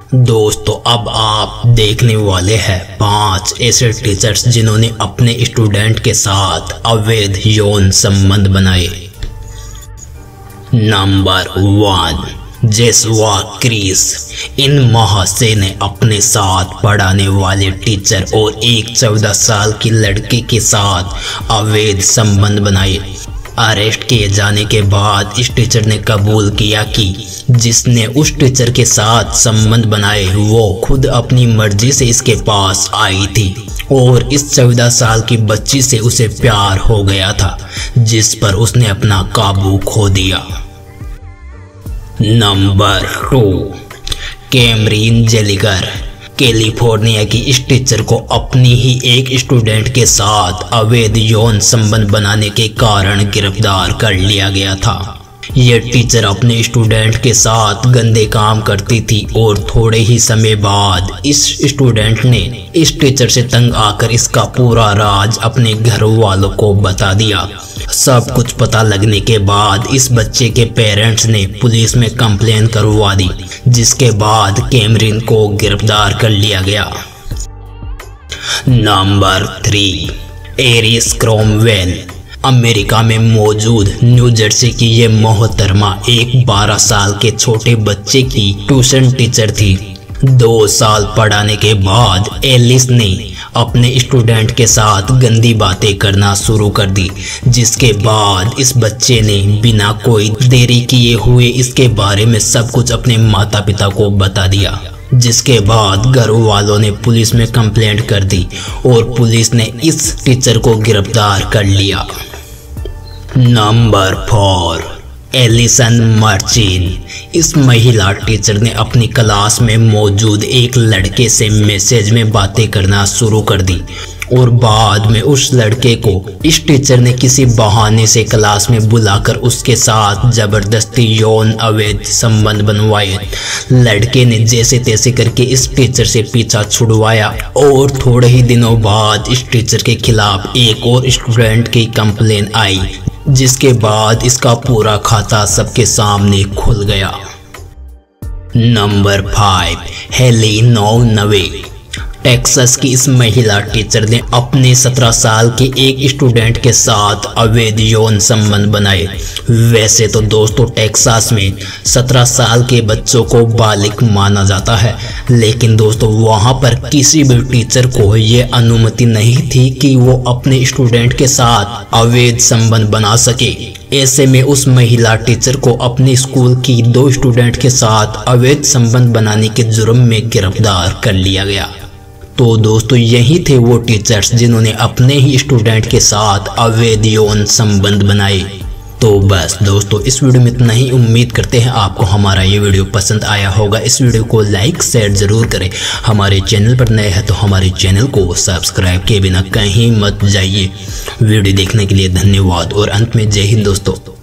दोस्तों अब आप देखने वाले हैं 5 ऐसे टीचर्स जिन्होंने अपने स्टूडेंट के साथ अवैध यौन संबंध बनाए। Number 1, Jeswa Chris. इन महाशय ने अपने साथ पढ़ाने वाले टीचर और एक 14 साल की लड़के के साथ अवैध संबंध बनाए। अरेस्ट किए जाने के बाद इस टीचर ने कबूल किया कि जिसने उस टीचर के साथ संबंध बनाए वो खुद अपनी मर्जी से इसके पास आई थी और इस 14 साल की बच्ची से उसे प्यार हो गया था, जिस पर उसने अपना काबू खो दिया। नंबर 2, कैमरीन जेलिगर। कैलिफोर्निया की इस टीचर को अपनी ही एक स्टूडेंट के साथ अवैध यौन संबंध बनाने के कारण गिरफ्तार कर लिया गया था। यह टीचर अपने स्टूडेंट के साथ गंदे काम करती थी और थोड़े ही समय बाद इस स्टूडेंट ने इस टीचर से तंग आकर इसका पूरा राज अपने घर वालों को बता दिया। सब कुछ पता लगने के बाद इस बच्चे के पेरेंट्स ने पुलिस में कंप्लेन करवा दी, जिसके बाद कैमरीन को गिरफ्तार कर लिया गया। Number 3, Eris Cromwell. अमेरिका में मौजूद न्यू जर्सी की ये मोहतरमा एक 12 साल के छोटे बच्चे की ट्यूशन टीचर थी। 2 साल पढ़ाने के बाद एलिस ने अपने स्टूडेंट के साथ गंदी बातें करना शुरू कर दी, जिसके बाद इस बच्चे ने बिना कोई देरी किए हुए इसके बारे में सब कुछ अपने माता पिता को बता दिया, जिसके बाद घर वालों ने पुलिस में कंप्लेंट कर दी और पुलिस ने इस टीचर को गिरफ्तार कर लिया। Number 4, Allison Merchin. इस महिला टीचर ने अपनी क्लास में मौजूद एक लड़के से मैसेज में बातें करना शुरू कर दी और बाद में उस लड़के को इस टीचर ने किसी बहाने से क्लास में बुलाकर उसके साथ जबरदस्ती यौन अवैध संबंध बनवाए। लड़के ने जैसे तैसे करके इस टीचर से पीछा छुड़वाया और थोड़े ही दिनों बाद इस टीचर के खिलाफ एक और स्टूडेंट की कंप्लेन आई, जिसके बाद इसका पूरा खाता सबके सामने खुल गया। नंबर 5, हेली नवे। टेक्सास की इस महिला टीचर ने अपने 17 साल के एक स्टूडेंट के साथ अवैध यौन संबंध बनाए। वैसे तो दोस्तों टेक्सास में 17 साल के बच्चों को बालिग माना जाता है, लेकिन दोस्तों वहां पर किसी भी टीचर को ये अनुमति नहीं थी कि वो अपने स्टूडेंट के साथ अवैध संबंध बना सके। ऐसे में उस महिला टीचर को अपने स्कूल की 2 स्टूडेंट के साथ अवैध संबंध बनाने के जुर्म में गिरफ्तार कर लिया गया। तो दोस्तों यही थे वो टीचर्स जिन्होंने अपने ही स्टूडेंट के साथ अवैध यौन संबंध बनाए। तो बस दोस्तों इस वीडियो में इतना ही। उम्मीद करते हैं आपको हमारा ये वीडियो पसंद आया होगा। इस वीडियो को लाइक शेयर जरूर करें। हमारे चैनल पर नए हैं तो हमारे चैनल को सब्सक्राइब किए बिना कहीं मत जाइए। वीडियो देखने के लिए धन्यवाद और अंत में जय हिंद दोस्तों।